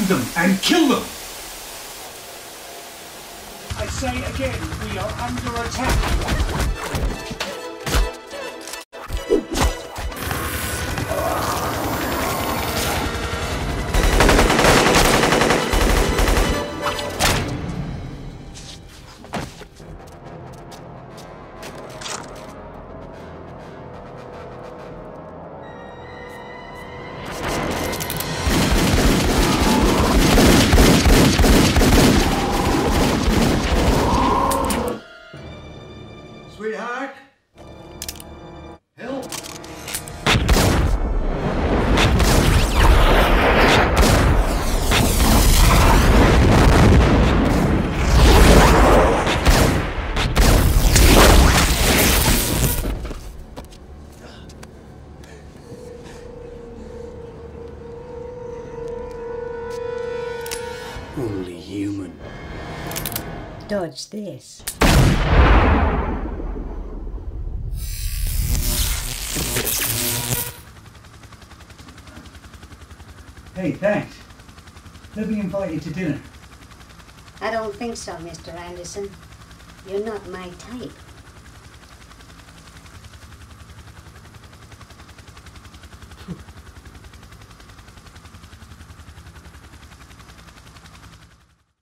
them and kill them! I say again, we are under attack. Sweetheart? Help! Only human. Dodge this. Hey, thanks. Let me invite you to dinner. I don't think so, Mr. Anderson. You're not my type.